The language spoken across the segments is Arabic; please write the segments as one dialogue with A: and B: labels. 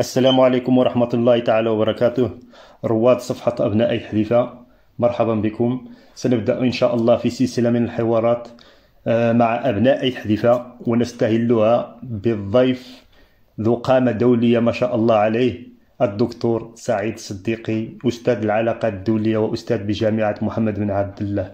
A: السلام عليكم ورحمة الله تعالى وبركاته. رواد صفحة أبناء حذيفة، مرحبا بكم. سنبدأ إن شاء الله في سلسلة من الحوارات مع أبناء حذيفة، ونستهلها بالضيف ذو قامة دولية ما شاء الله عليه، الدكتور سعيد صديقي، أستاذ العلاقات الدولية وأستاذ بجامعة محمد بن عبد الله.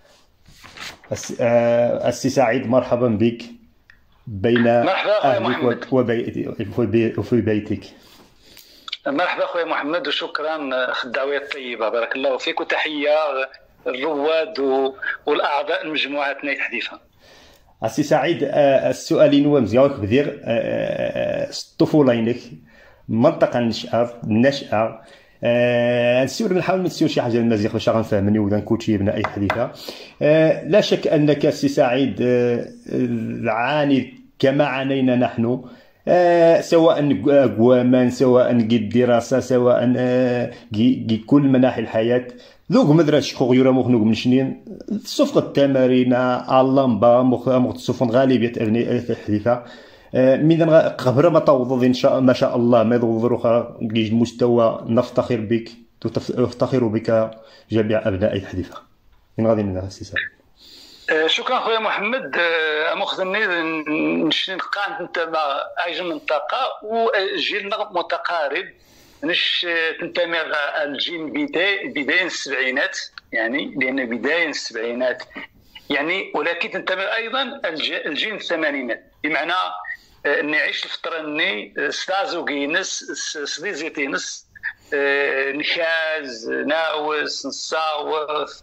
A: السي سعيد، مرحبا بك بين
B: مرحبا اخويا
A: أهلك
B: محمد.
A: وفي بيتك.
B: مرحبا اخويا محمد، وشكرا في الدعوه الطيبه، بارك الله فيك، وتحيه الرواد والاعضاء المجموعه ابناء حذيفه.
A: السي سعيد، السؤالين هو مزيانك بدير الطفولينك منطقة النشأة. نسول نحاول نسول شي حاجة المزيغ باش غنفهمني ولا نكوتشي ابناء حذيفة. لا شك أنك السي سعيد عاني كما عانينا نحن، سواء قواما، سواء الدراسة، سواء كل مناحي الحياة. ذوق مدرسة خغيرة مخنوق من شنين صفقة التمارين اللمبة مختصفون غالبية أبناء حذيفة. من قبل ما توظف إن شاء ما شاء الله ما يظهرك مستوى نفتخر بك، تفتخر بك جميع أبناء حذيفة. من غادي من هذا السيسار.
B: شكرا خويا محمد. مخزني نشين قان انت ما ايج منطقه وجيلنا متقارب، نش تنتمي الجيل بداية السبعينات، يعني لان بداية السبعينات يعني، ولكن تنتمي ايضا الجيل الثمانينات، بمعنى نعيش الفتره اني ستازوغينس سديزيتينس نكاز ناوس نصاوف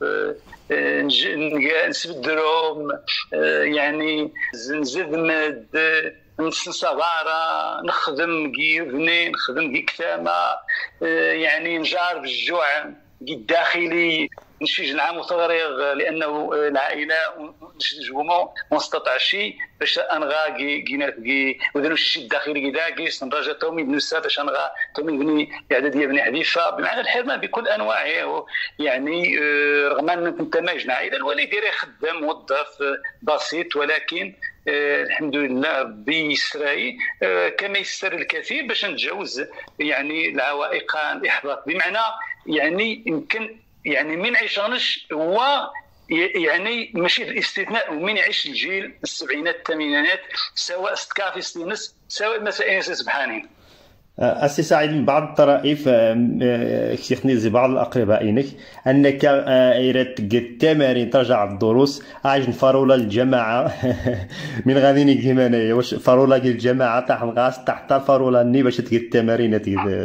B: نسبدروم، يعني نزدمد نصبارة نخدم كي بني نخدم كي كتامة، يعني نجار بالجوع الداخلي، نشي نعم وتغريغ لانه العائله نجومو ما نستطع شيء باش انغا كي ودانو شي الداخلي كداكي نرجع تومي بنسا باش انغا تومي بني اعداديه بني حذيفه، بمعنى الحرمان بكل انواعه. يعني رغم ان نتماجنا عائله، الوالد ديري خدام موظف بسيط، ولكن الحمد لله ربي يسراي كما يسر الكثير باش نتجاوز يعني العوائق الاحباط، بمعنى يعني يمكن يعني من عيشانش هو يعني ماشي الاستثناء، ومن يعيش الجيل السبعينات الثمانينات سواء ستكافي ستينس سواء مسائل سبحانين.
A: السي سعيد، من بعض الطرائف كتخني زي بعض الأقربائنك أنك إيرت التمارين ترجع الدروس عايش فارولا الجماعة من غادي نجي هنايا واش فارولا الجماعة تحت الغاز تحت فارولا ني باش تجي التمارين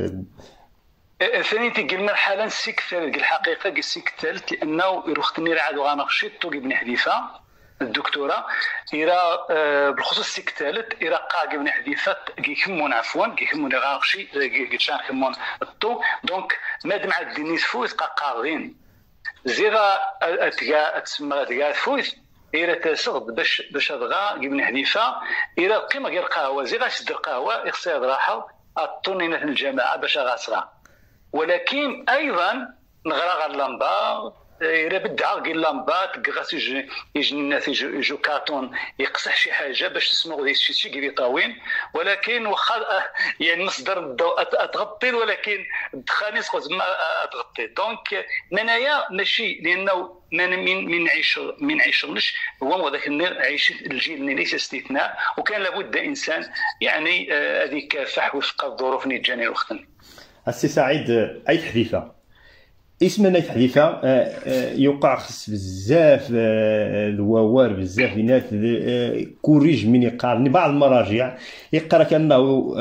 B: ثاني تلقى المرحله السكتال الحقيقه السكتال، لانه يروختني راه عادو غنخشي طوق ابن حذيفه الدكتوره إرا بالخصوص السكتالت إرا قاق ابن حذيفه كيكمون عفوا كيكمون غنخشي كيتشان كمون الطو، دونك مادام عاد دينيس فوت قاقاغين زيغا تسمى تلقى فوت إرا تسغد باش ادغا ابن حذيفه إرا قيمه غير قهوه زيغا شد القهوه يخسر راحه الطنينه الجماعه باش غاسرا، ولكن ايضا نغرى غير اللمبه الا بدعا كي اللمبات كغاس يجي الناس يجو كارتون يقصح شي حاجه باش تسمعوا ديك شي كبير طاوين، ولكن واخا يعني مصدر الضوء تغطي، ولكن الدخان يسقط ما تغطي. دونك منايا ماشي لانه من عيشنش هو هذاك عيش الجيل اللي ليس استثناء، وكان لابد انسان يعني هذيك فح وفق الظروف اللي جاني وقتنا.
A: السي سعيد، أي حذيفة اسم نايت حذيفة يوقع خص بزاف الووار بزاف بينات كوريج من يقارن بعض المراجع يقرا كانه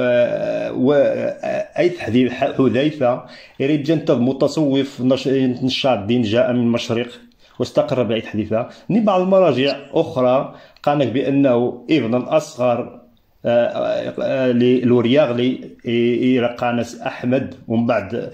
A: اي حذيفه يريد جنت متصوف نشاط الدين جاء من المشرق واستقر بعيد حذيفه. بعض المراجع اخرى قالت بانه ابن الاصغر لورياغلي يرقانس احمد، ومن بعد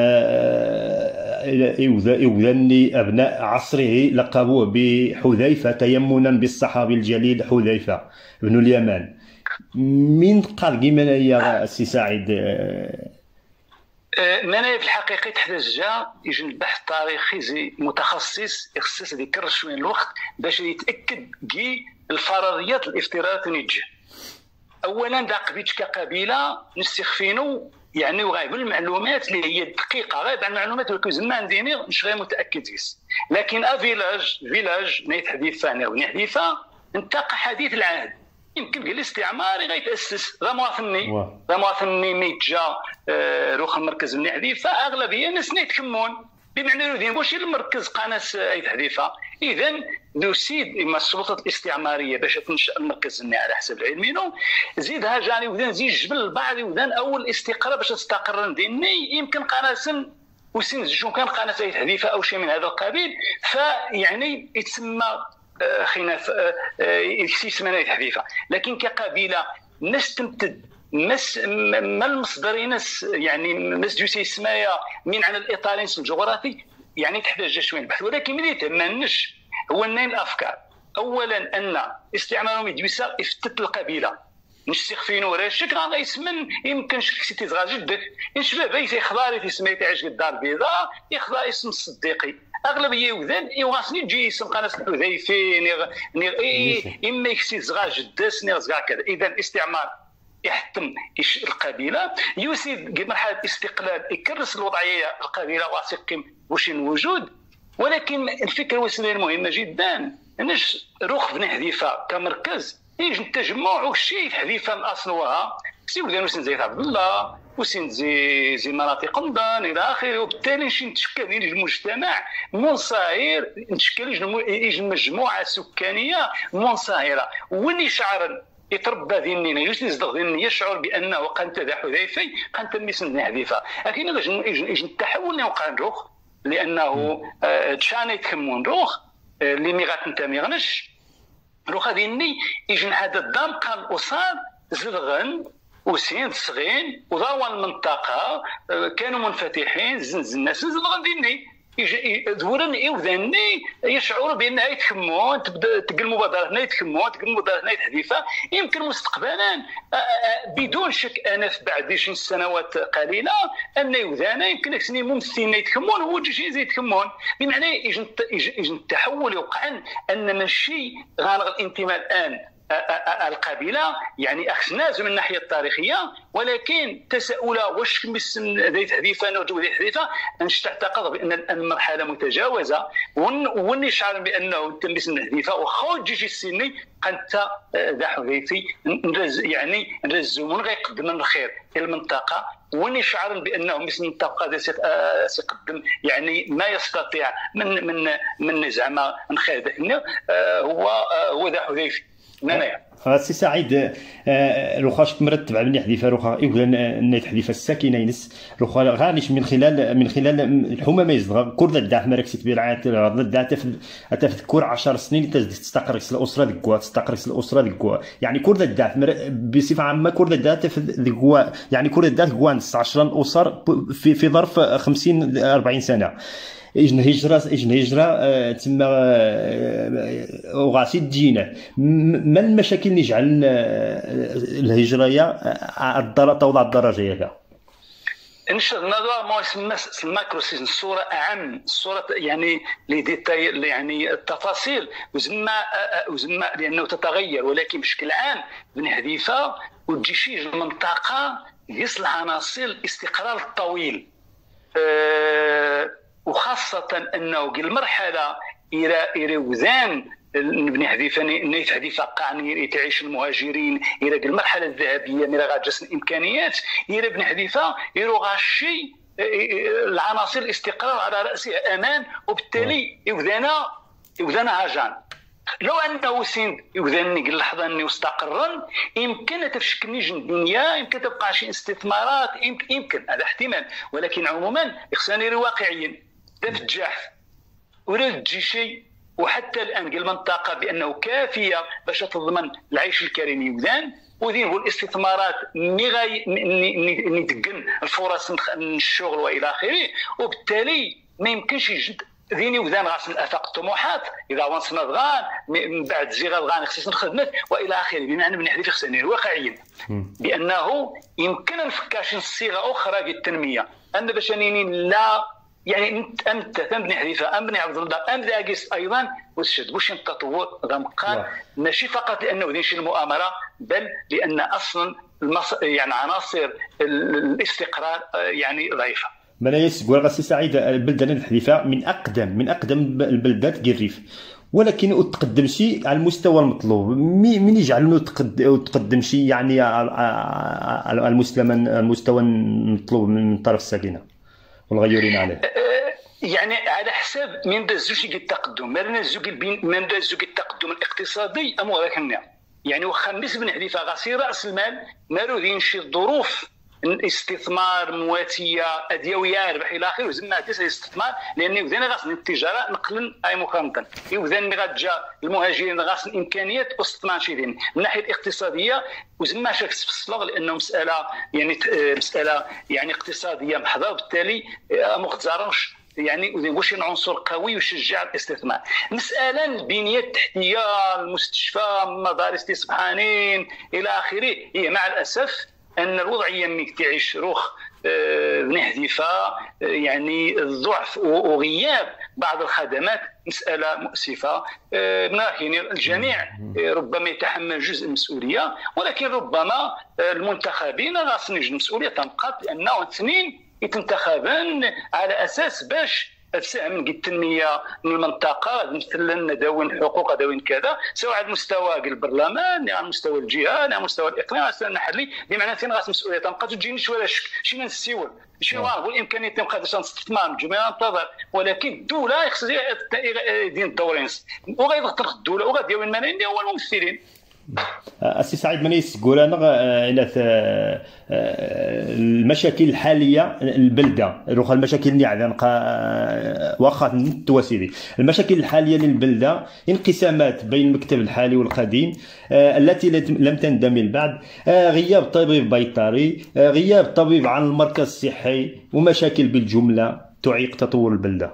A: يوذني ابناء عصره لقبوه بحذيفه تيمنا بالصحابي الجليل حذيفه بن اليمان. من قال كيما يا سي سعيد؟
B: منايا في الحقيقه تحتاج يجي البحث التاريخي زي متخصص يخصص يكرر شويه الوقت باش يتاكد كي الفرضيات الافتراضيه نيجي. اولا دا قبيتش كقبيله نستخفينو يعني وغايب المعلومات اللي هي دقيقه غايب عن المعلومات ولكن زمان ديني مش غير متاكد يس. لكن فيلاج نيت حديثه نوني حديثه انتقى حديث العهد يمكن قال الاستعمار غيتاسس ذا مواطني ميتجا روح المركز من حديثه اغلبيه ناس يتكمون بمعنى ذي واش المركز قناه اي حديثه. اذا ذو سيد اما السلطات الاستعماريه باش تنشا المركز على حسب العلم منهم زيدها جاني وذن زيد جبل البعض وذن اول استقرار باش تستقر ديني يمكن قناه وسين شو كان قناه اي حديثه او شيء من هذا القبيل فيعني يتسمى خلاف يسمى حديثه. لكن كقبيله الناس تمتد ما المصدر ناس يعني مس جوسي سمايا من عن الاطار الجغرافي يعني تحتاج شويه البحث. ولكن ملي تمنش هو نين الافكار. اولا ان استعمارهم يدوسا افتت القبيله نستخفين ولا شك غا يسمن يمكن سيتي صغار جدك شباب يخضاري في سميتي عاش الدار البيضاء يخضر اسم الصديقي اغلبيه وذن يواسني تجي اسم قناه الحذيفي اما يكسي صغار جداس صغار كذا. اذا الاستعمار يحتم القبيله يسيد مرحله الاستقلال يكرس الوضعيه القبيله واثق واش الوجود. ولكن الفكره الوسيله المهمه جدا انش روخ بن حذيفه كمركز يجي التجمع وشي حذيفه من اصلها سي ولدان وسن زي عبد الله وسن زي مناطق قمدان الى اخره. وبالتالي نتشكل المجتمع منصهر نتشكل يجي مجموعه سكانيه منصهره واللي شعر يتربى ذهننا يصدق ذهننا يشعر بانه قنت ذا حذيفي قنت ميسن حذيفه. لكن يجي التحول اللي وقع نروخ لانه تشاني يتكمون روخ اللي ميغات انت ميغنش روخ ذهني يجي هذا الدم قال اصاب زرغن وسين صغين وضروا المنطقه كانوا منفتحين الناس زرغن ذهني ذورن وذني يشعروا بان يتكمون تبدا تلقى المبادرات يتكمون تلقى المبادرات حديثه يمكن مستقبلا بدون شك انا في بعد 20 سنوات قليله ان يوذانا يمكن يكسني ممثلين يتكمون هو شي يتكمون بمعنى يجي التحول يوقع ان ماشي غنغ الانتماء الان القبيله يعني اخناز من الناحيه التاريخيه. ولكن تساؤل واش كمسن ذي حديثه نرجو ذي حديثه انش تعتقد بان المرحله متجاوزه وني شعر بانه تمسن حديثه وخوج جيش السني قنت ذا حذيفي يعني نرزمون غيقدم الخير في المنطقه وني شعر بانه مثل المنطقه سيقدم يعني ما يستطيع من زعما نخير ذاك هو ذا حذيفي.
A: سي سعيد روخاش مرتب على حديثه روخا يقول نيت حديثه الساكنه ينس روخا غاليش من خلال الحمامه يزدغ كل الدعم مركز تبيعات الدعم تذكر 10 سنين تستقرس الاسره ديكوا تستقرس الاسره ديكوا يعني كل الدعم بصفه عامه كل الدعم ديكوا يعني كل الدعم 10 اسر في ظرف 50 40 سنه اجن هجره تما وغاسي تجينا. ما المشاكل اللي جعل الهجريه توضع الدرجه هكا؟
B: نشر النظر ما يسمى الماكروسيزم الصوره اعم الصوره يعني لي ديتاي يعني التفاصيل وزما لانه تتغير. ولكن بشكل عام بن حذيفه وتجي المنطقه يصلح عناصر الاستقرار الطويل وخاصة أنه المرحلة إلى وذان بن حذيفة نيت حذيفة قعني تعيش المهاجرين إلى المرحلة الذهبية من غاجس الإمكانيات إلى بن حذيفة يروغ الشيء العناصر الاستقرار على رأسها أمان وبالتالي يوذانا هاجان. لو انه سين يوذني اللحظه اني واستقرن يمكن تفشكل نيجي الدنيا يمكن تبقى شي استثمارات يمكن هذا احتمال. ولكن عموما خصنا واقعيين ده في الجاح ولا تجي شيء. وحتى الان المنطقه بانه كافيه باش تضمن العيش الكريم يوذان وذين هو الاستثمارات نتقن الفرص الشغل والى اخره. وبالتالي ما يمكنش يجد ذيني وذان غاس الافاق الطموحات اذا وصلنا دغان من بعد زيغا دغان خصنا نخدمت والى اخره. بمعنى بن حذيفه خصنا واقعيين بانه يمكن نفكاش صيغه اخرى للتنميه ان باش لا يعني انت بن حذيفه بن عبد الله داقيس ايضا وشد واش التطور ذا مقال ماشي فقط لانه ذي شي المؤامره بل لان اصلا يعني عناصر الاستقرار يعني ضعيفه.
A: ملايس تقول غاسي سعيد البلدان الحديثه من اقدم البلدات كي الريف، ولكن تقدم شيء على المستوى المطلوب. من يجعلونه تقدم شيء يعني على المستوى المطلوب من طرف الساكنه والغيورين عليه؟
B: يعني على حساب من دازوش التقدم، من دازوك التقدم الاقتصادي ام ولكن يعني واخا بالنسبه للحديثه غاسي راس المال مالو ينشي الظروف الاستثمار مواتيه اديويه ربح الى اخره، زعما هذا الاستثمار لان وذان غاس التجاره نقلا اي مقارنه وذان غاتجا المهاجرين غاس الامكانيات واستثمار شي من الناحيه الاقتصاديه وزعما شاف في الصلاه لانه مساله يعني اقتصاديه محضه، وبالتالي ما خزاروش يعني واش عنصر قوي يشجع الاستثمار. مساله البنيه التحتيه، المستشفى، مدارس سبحانين الى اخره، هي مع الاسف ان الوضعيه ملي تعيش روخ بني حذيفه يعني الضعف وغياب بعض الخدمات مساله مؤسفه. لكن الجميع ربما يتحمل جزء من المسؤوليه، ولكن ربما المنتخبين غاصين يجوا المسؤوليه تنقط، لانه اثنين يتنتخبان على اساس باش تساهم في التنميه من المنطقه، مثل لنا داوين حقوق داوين كذا، سواء على مستوى البرلمان، على مستوى الجهه، على مستوى الاقليم، على مستوى المحلي، بمعنى ثاني غاس مسؤوليه تنقط تجينيش ولا شك شي نسيول شي هو الامكانيه تنقد استثمار الجميع ننتظر، ولكن الدوله خصها يدير الدورين وغيضغط الدوله وغادي ديال الملايين هو الممثلين.
A: السي سعيد منيس قول انا الى المشاكل الحاليه البلده روح المشاكل اللي واخا التواسيدي المشاكل الحاليه للبلده انقسامات بين المكتب الحالي والقديم التي لم تندمج بعد، غياب طبيب بيطري، غياب طبيب عن المركز الصحي، ومشاكل بالجمله تعيق تطور البلده.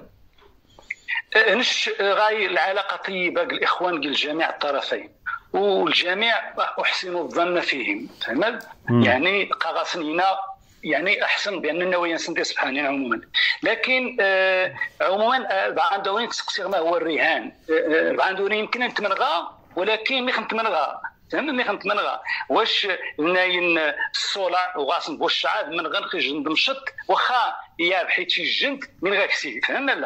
B: غاي العلاقه طيبه الاخوان الجميع الطرفين والجميع احسن الظن فيهم، فهمت؟ يعني قاغاسنينا يعني احسن بان النوايا نسندي سبحانين عموما، لكن عموما عندهم تسقسي ما هو الرهان، عندهم يمكن نتمنغى ولكن مي خنتمنغى فهمني خنتمنغى واش ناين الصولع وغاسن بوشعاد من غنخرج ندمشط واخا يا بحيت شي جنت من غاكسي فهمنا لا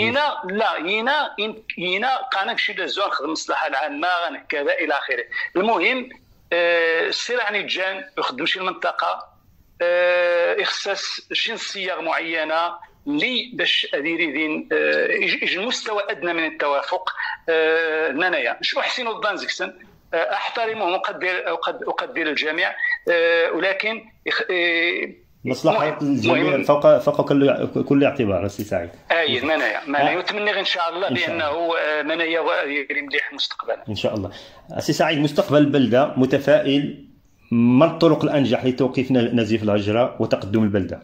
B: ينا قانا نمشي للزون نخدم المصلحه العامه كذا الى اخره. المهم السير يعني جان يخدم شي المنطقه اخصاص شي صيغ معينه اللي باش اديري دين يجي المستوى ادنى من التوافق. انايا شنو حسين الظن زكسن احترمه وقدر الجميع، ولكن
A: مصلحة الجميع فوق كل اعتبار. السي سعيد
B: منايا وتمنى ان شاء الله بانه منايا يري مليح مستقبلا ان
A: شاء الله. السي سعيد مستقبل البلده متفائل، ما الطرق الانجح لتوقيف نزيف الهجره وتقدم البلده؟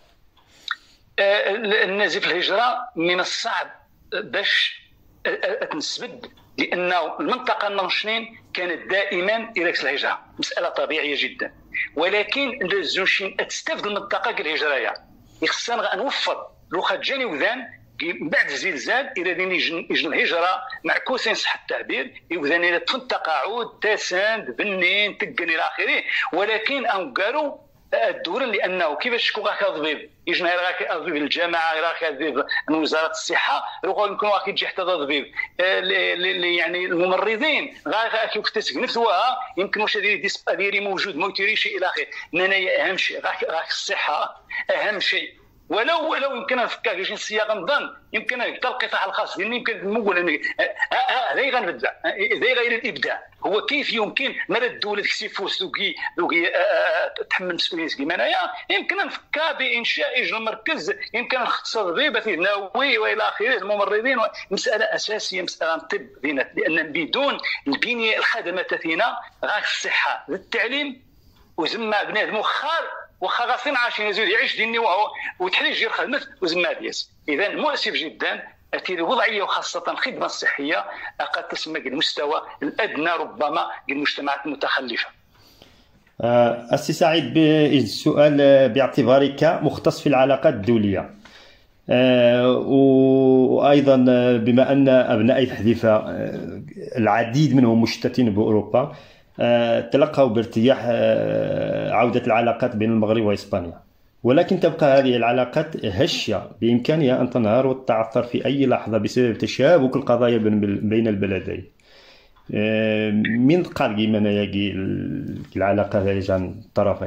B: نزيف الهجره من الصعب باش تنسبد، لانه المنطقه النمشنين كانت دائما الى الهجره، مساله طبيعيه جدا، ولكن الزوجين تستافد المنطقه كالهجريه خصنا نوفر لو خا جاني وذان بعد الزلزال الى دين يجن الهجره معكوسين صح التعبير يوذان الى تقاعد تساند بنين تقن الى اخره، ولكن انقالوا الدور لانه كيفاش تكون غاك ضبيب يجي غاك ضبيب الجامعه غاك ضبيب وزاره الصحه يمكن غاك يجي حتى ضبيب يعني الممرضين غاك كيف نفسها يمكن واش ديري موجود ما يتيريش الى اخره. انايا اهم شيء غاك الصحه اهم شيء، ولو يمكن نفكر في صياغه نظن يمكن القطاع الخاص ديالنا يمكن نقول هذا غنبدا هذا غير الابداع هو كيف يمكن مال الدوله تكسيفوس دوكي تحمل مسؤوليه كيما انايا يمكن نفكر بانشاء اجل مركز يمكن نختصر به فيه نووي والى اخره الممرضين، مساله اساسيه مساله الطب دينا، لان بدون البنيه الخدمات فينا غير الصحه التعليم وزما بنادم وخا غاسين عايشين يزيد يعيش ديني وتحريج ديال خدمت وزما دياس. اذا مؤسف جدا الوضعيه وخاصه الخدمه الصحيه قد تسمى المستوى الادنى ربما للمجتمعات المتخلفه.
A: السي سعيد السؤال باعتبارك مختص في العلاقات الدوليه، وايضا بما ان ابناء الحديثه العديد منهم مشتتين باوروبا، تلقوا بارتياح عودة العلاقات بين المغرب وإسبانيا، ولكن تبقى هذه العلاقات هشة بإمكانها أن تنهار وتتعثر في أي لحظة بسبب تشابك القضايا بين البلدين. من قال يجي العلاقة بين الطرفين؟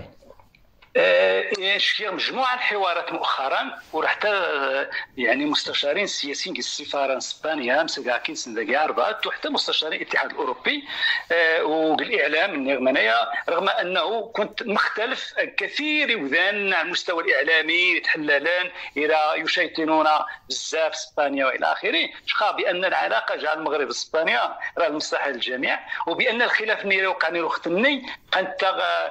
B: شفنا مجموعه الحوارات مؤخرا، وحتى يعني مستشارين سياسيين السفاره اسبانيا مسكاكين سندقي اربعه، وحتى مستشارين الاتحاد الاوروبي والاعلام النغمانيه، رغم انه كنت مختلف كثير وذان على المستوى الاعلامي يتحللان الى يشيطنون بزاف اسبانيا والى اخره، شخا بان العلاقه جعل المغرب واسبانيا راه المصلحه للجميع، وبان الخلاف اللي وقع وقتني كانت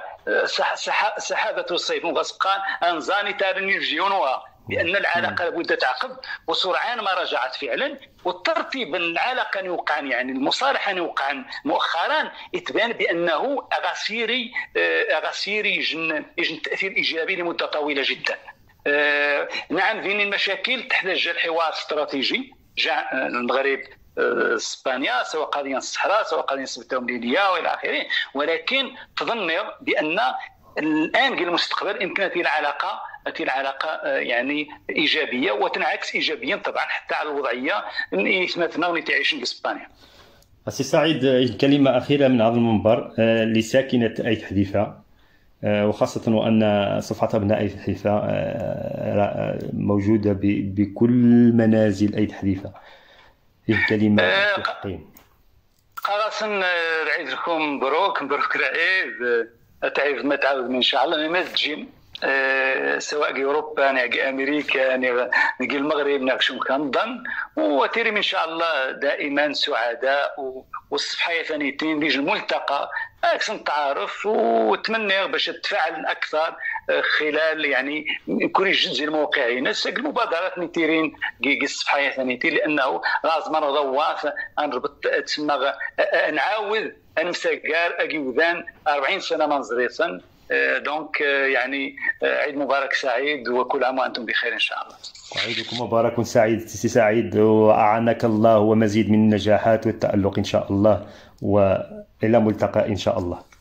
B: سحابه الصيف وغسقان انزاني تارن يرجيونها، بان العلاقه لابد تعقب وسرعان ما رجعت فعلا، والترتيب العلاقه يوقع يعني المصالحه يوقع مؤخرا يتبان بانه اغاسيري يجن تاثير ايجابي لمده طويله جدا. نعم فين المشاكل تحتاج الحوار استراتيجي جاء المغرب اسبانيا، سواء قضيه الصحراء سواء قضيه سبته ومليليه والى اخره، ولكن تظن بان الان في المستقبل يمكن هذه العلاقه يعني ايجابيه وتنعكس ايجابيا طبعا حتى على الوضعيه اللي سمعتنا واللي تعيشون باسبانيا.
A: السي سعيد، كلمه اخيره من هذا المنبر لساكنه ايت حذيفه، وخاصه وان صفحه ابناء ايت حذيفه موجوده بكل منازل ايت حذيفه. الكلمه
B: قاسم العيد لكم مبروك العيد، تعرف ما تعاود ان شاء الله ما تجي سواء اوروبا نعقي امريكا نعقي المغرب نعكشون كنظن، وتيري ان شاء الله دائما سعداء والصفحه ثانيتين بيجي الملتقى اكسن تعارف، واتمنى باش تتفاعل اكثر خلال يعني كل جزء الموقعين المبادرات نتيرين الصفحه ثانيتين، لانه لازم نضواف نربط تسمى نعاود نمسكار اجيوذان 40 سنه منظريا. دونك يعني عيد مبارك سعيد وكل عام وانتم بخير ان شاء الله.
A: عيدكم مبارك سعيد سي سعيد، واعانك الله ومزيد من النجاحات والتألق ان شاء الله، والى ملتقى ان شاء الله.